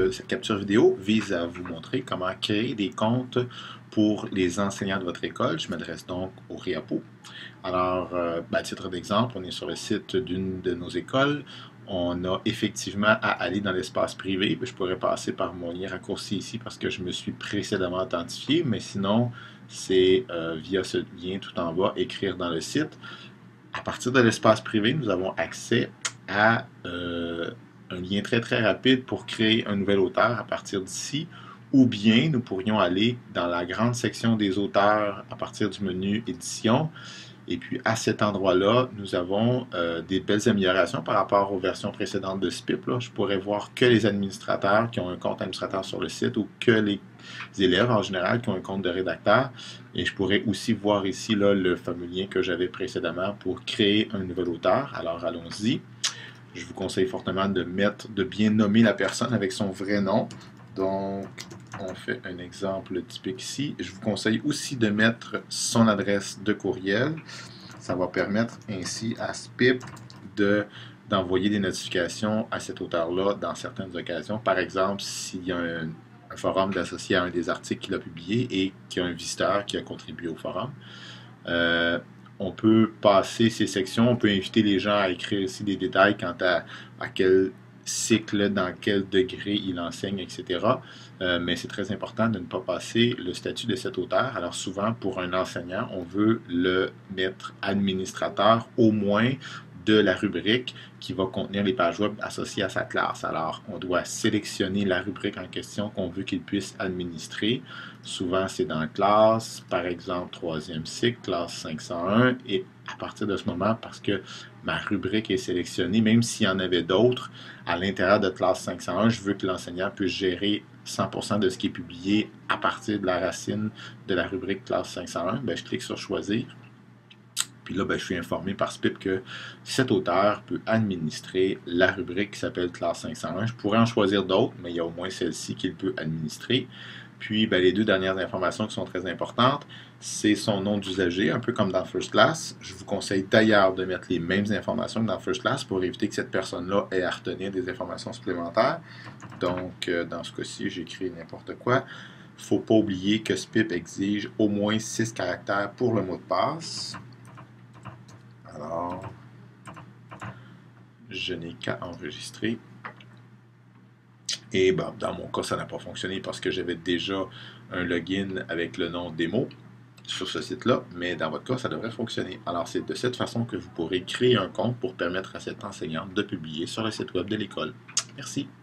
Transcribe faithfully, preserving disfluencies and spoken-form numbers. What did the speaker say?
euh, cette capture vidéo vise à vous montrer comment créer des comptes pour les enseignants de votre école. Je m'adresse donc au REAPO. Alors, euh, ben, à titre d'exemple, on est sur le site d'une de nos écoles. On a effectivement à aller dans l'espace privé. Je pourrais passer par mon lien raccourci ici parce que je me suis précédemment authentifié, mais sinon, c'est euh, via ce lien tout en bas, écrire dans le site. À partir de l'espace privé, nous avons accès à euh, un lien très très rapide pour créer un nouvel auteur à partir d'ici, ou bien nous pourrions aller dans la grande section des auteurs à partir du menu édition. Et puis à cet endroit-là, nous avons euh, des belles améliorations par rapport aux versions précédentes de S P I P. Là. Je pourrais voir que les administrateurs qui ont un compte administrateur sur le site ou que les élèves en général qui ont un compte de rédacteur. Et je pourrais aussi voir ici là, le fameux lien que j'avais précédemment pour créer un nouvel auteur. Alors allons-y. Je vous conseille fortement de mettre, de bien nommer la personne avec son vrai nom. Donc, on fait un exemple typique ici. Je vous conseille aussi de mettre son adresse de courriel. Ça va permettre ainsi à S P I P de, d'envoyer des notifications à cet auteur-là dans certaines occasions. Par exemple, s'il y a un, un forum d'associé à un des articles qu'il a publié et qu'il y a un visiteur qui a contribué au forum. Euh, on peut passer ces sections, on peut inviter les gens à écrire ici des détails quant à, à quel cycle, dans quel degré il enseigne, et cetera. Euh, mais c'est très important de ne pas passer le statut de cet auteur. Alors souvent, pour un enseignant, on veut le mettre administrateur au moins de la rubrique qui va contenir les pages web associées à sa classe. Alors, on doit sélectionner la rubrique en question qu'on veut qu'il puisse administrer. Souvent, c'est dans classe, par exemple, troisième cycle, classe cinq cent un, et à partir de ce moment, parce que ma rubrique est sélectionnée, même s'il y en avait d'autres, à l'intérieur de classe cinq cent un, je veux que l'enseignant puisse gérer cent pour cent de ce qui est publié à partir de la racine de la rubrique classe cinq cent un. Bien, je clique sur choisir. Puis là, ben, je suis informé par S P I P que cet auteur peut administrer la rubrique qui s'appelle classe cinq cent un. Je pourrais en choisir d'autres, mais il y a au moins celle-ci qu'il peut administrer. Puis, ben, les deux dernières informations qui sont très importantes, c'est son nom d'usager, un peu comme dans First Class. Je vous conseille d'ailleurs de mettre les mêmes informations que dans First Class pour éviter que cette personne-là ait à retenir des informations supplémentaires. Donc, euh, dans ce cas-ci, j'écris n'importe quoi. Il ne faut pas oublier que S P I P exige au moins six caractères pour le mot de passe. Alors, je n'ai qu'à enregistrer. Et ben, dans mon cas, ça n'a pas fonctionné parce que j'avais déjà un login avec le nom démo sur ce site-là, mais dans votre cas, ça devrait fonctionner. Alors, c'est de cette façon que vous pourrez créer un compte pour permettre à cette enseignante de publier sur le site web de l'école. Merci.